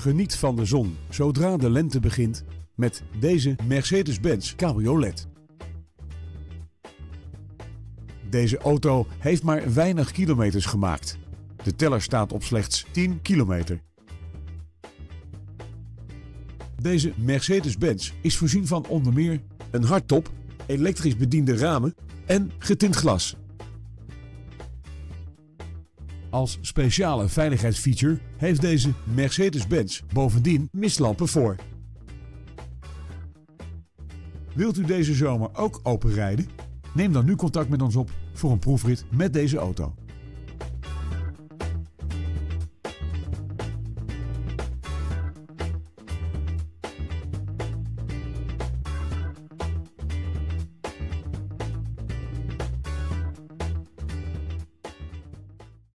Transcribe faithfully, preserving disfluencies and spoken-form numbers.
Geniet van de zon zodra de lente begint met deze Mercedes-Benz Cabriolet. Deze auto heeft maar weinig kilometers gemaakt. De teller staat op slechts tien kilometer. Deze Mercedes-Benz is voorzien van onder meer een hardtop, elektrisch bediende ramen en getint glas. Als speciale veiligheidsfeature heeft deze Mercedes-Benz bovendien mistlampen voor. Wilt u deze zomer ook open rijden? Neem dan nu contact met ons op voor een proefrit met deze auto.